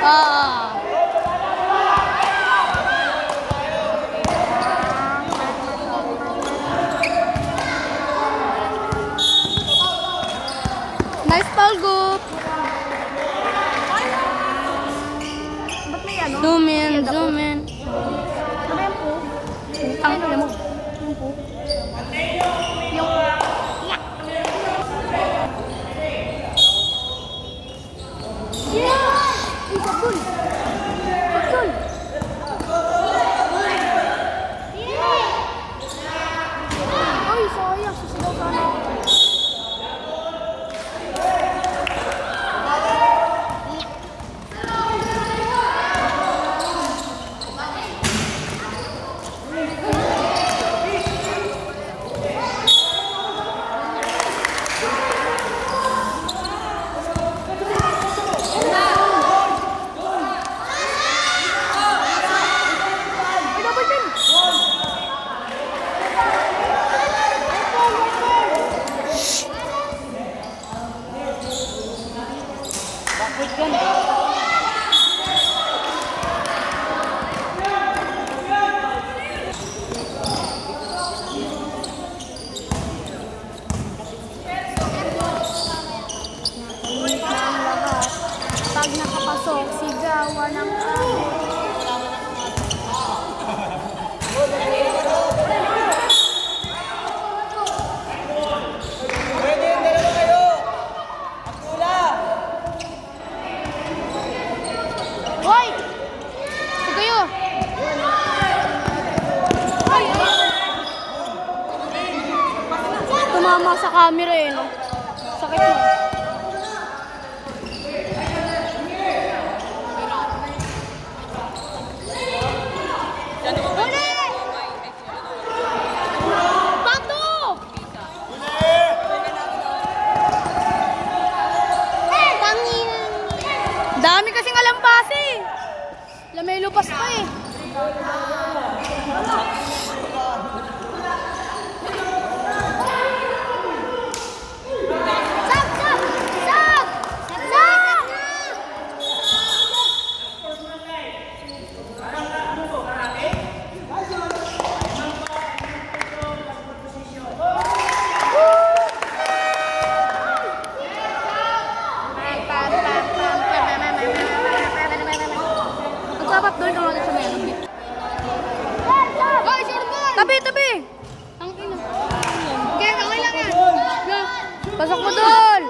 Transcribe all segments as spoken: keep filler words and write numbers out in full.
Ah. Nice ball, Goop. Ba't may ano? Zoom in, zoom in. Ano yan po? Ang ina mo. Yung po? Yung... Yeah! Ay, pagdul! Pagdul! Ay, sayang. Susigaw ka na. Pag nakapasok, sigawan ng Pwede, dalawa kayo! Abdula! Hoy! Ito kayo! Tumama sa camera eh, no? Sakit mo. Dami kasing alampas eh. Lamay lupas pa eh. Sab! Sab! Sab! Sab! Magpapap doon ka mga sa meron. Tabi, tabi! Ang ina. Okay, okay lang yan. Pasok mo doon!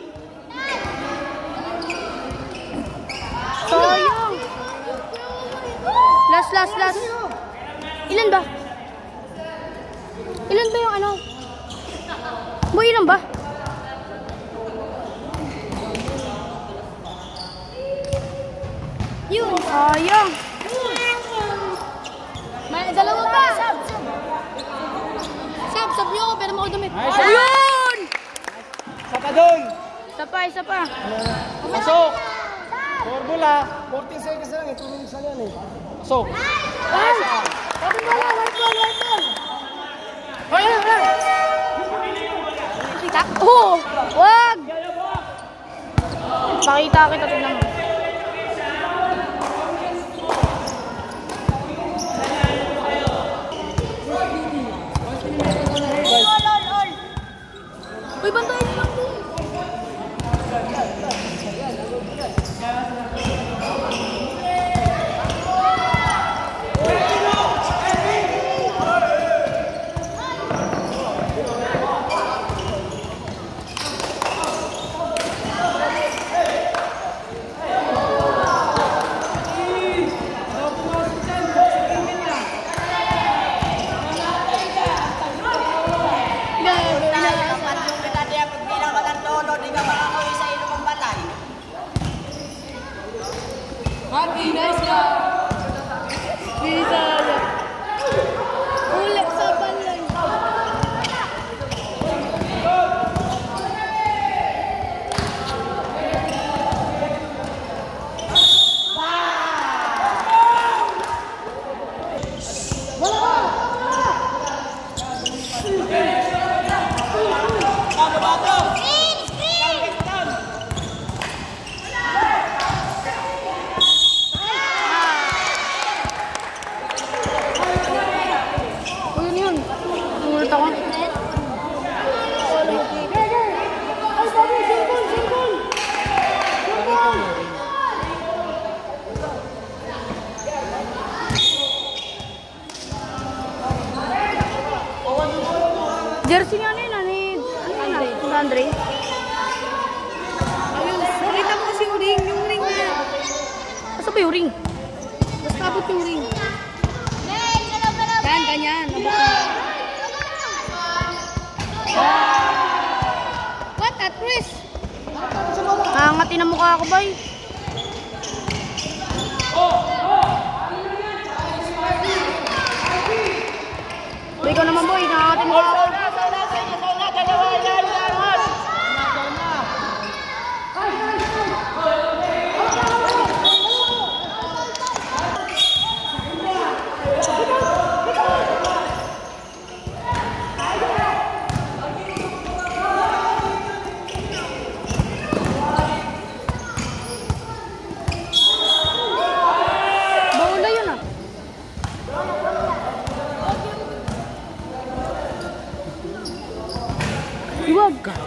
Sayang! Last, last, last. Ilan ba? Ilan ba yung ano? Boy, ilan ba? Yun. Sayang. May dalawa pa. Sab, sab. Sab, sab nyo ako pero makudumit. Ayun! Isa pa doon! Isa pa, isa pa. Pasok! Formula! fourteen seconds lang eh. two minutes na yan eh. Pasok! Ay! Open ball, white ball, white ball. Ay, ay, ay. Kita? Oo! Wag! Pakita kita, tignan mo. Uy, bantayan niyo lang doon. Happy, nice job! Bisa aja. Ulit sa balay. ba yung ring? Basta abot yung ring. Yan, ganyan. Abot yung ring. What? At Chris? Nangangatin na mukha ako, boy. Boy, ikaw naman, boy. Nangangatin mo ako. Iwag ka.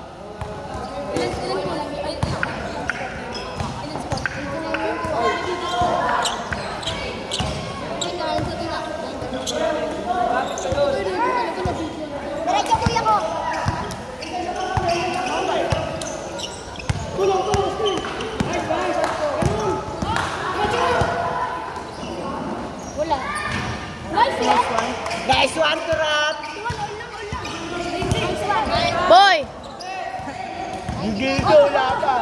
Diretso kuya ko. Wala. Nice one. Nice one, Turat! Boy! Hindi ko wala pa.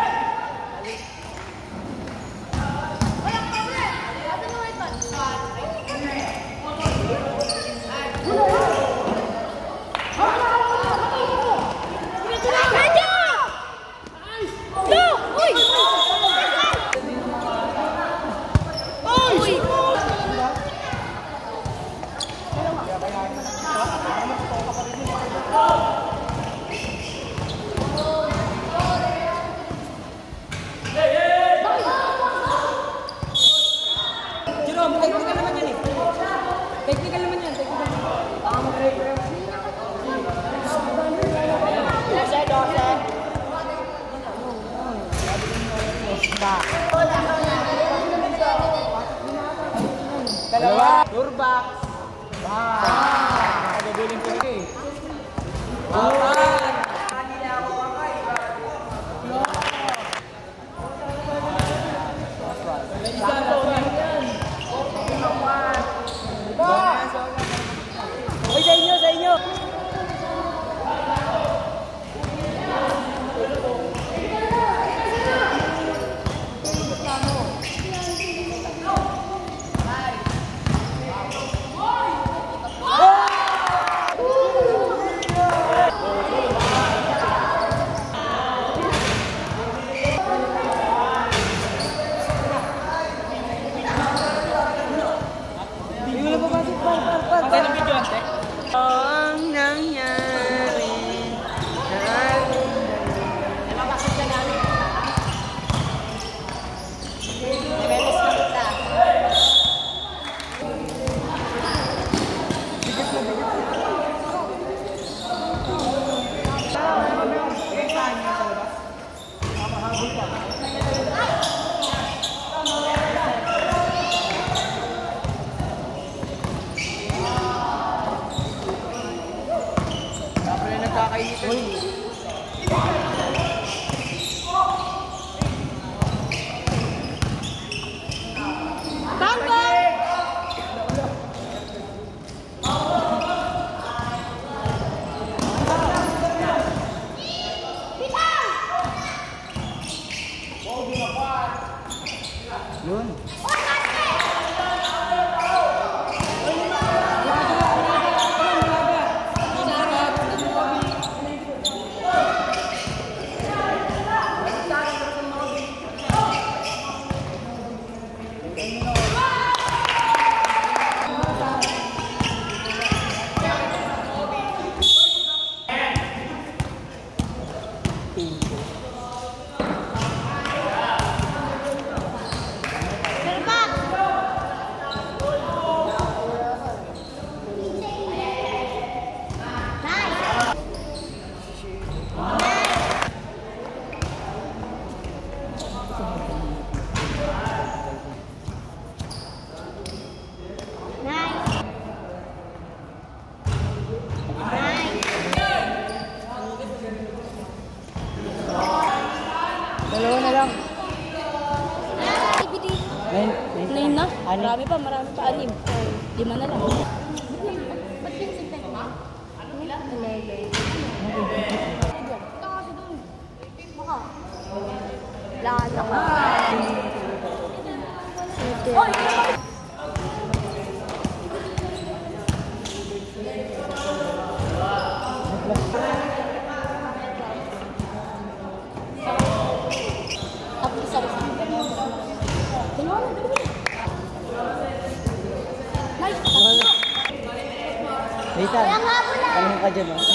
Technical naman yan, technical. Baka mag-break ko yun. Dose, dose. Dalawa. Turback. Wow. Nagabuling ko rin eh. Wow. Uy, sa inyo, sa inyo! Ang nangyari Yun. Dalawa na lang. Nine. Nine na? Anim. Marami pa, marami pa. Anim. Lima na lang. Ba't yung sintek mo? Eleven. Punta kasi dun. Baka. Lala ka. Oy! Tapos isa rin. Dalawa na, dalawa na. Nice! Nathan, ano ka dyan, oh?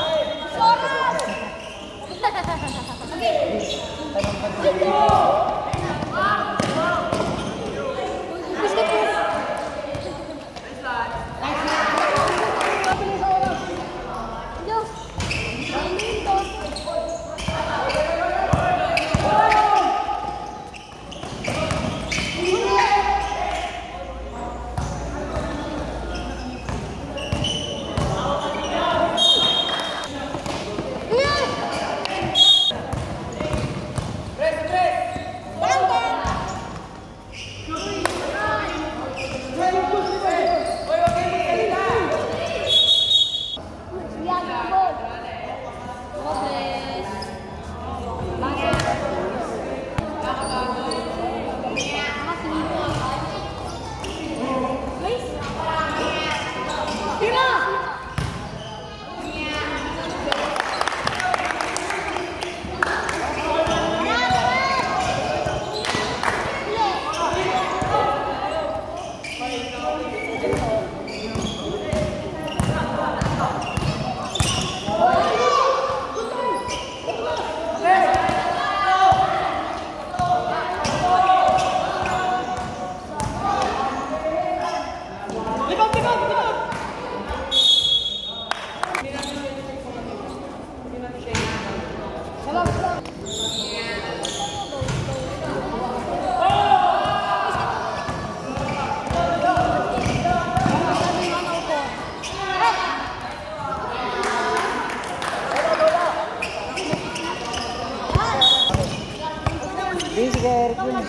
Sige, Eric yun.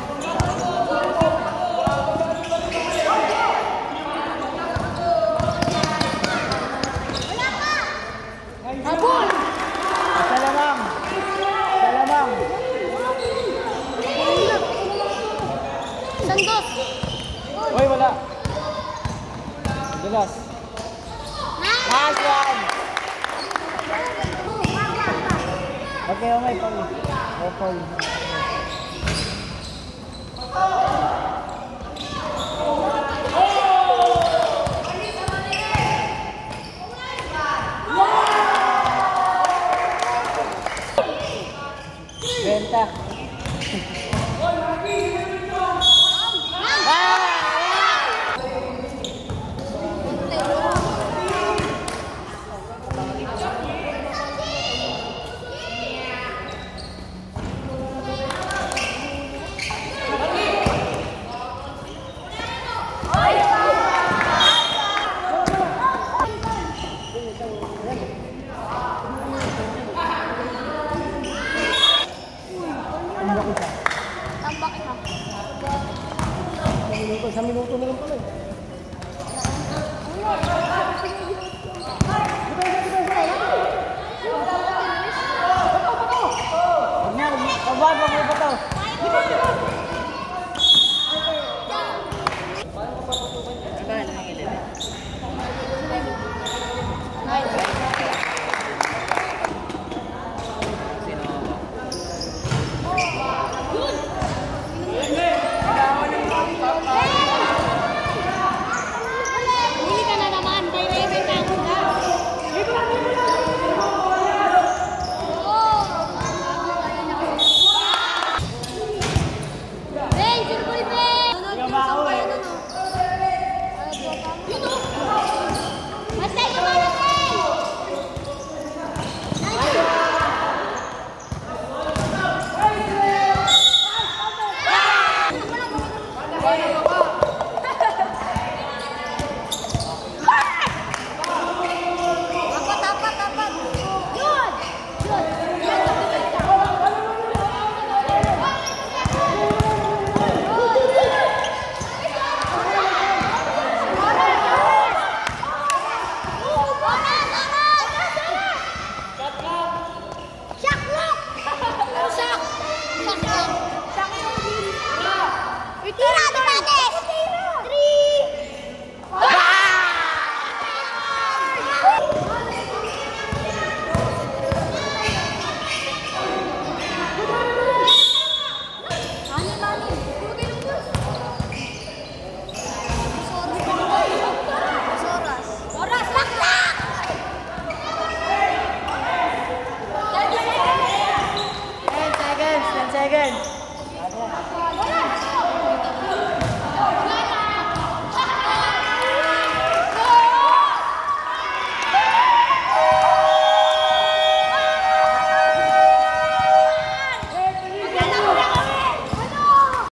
Habol! Isa lamang. Isa lamang. Santos! Uy, wala. Dulas. Last one. Okay, okay, Paul. Oh, Paul. Benta. Tambak ka. Isang minuto na lang pala eh. Huwag na, huwag na.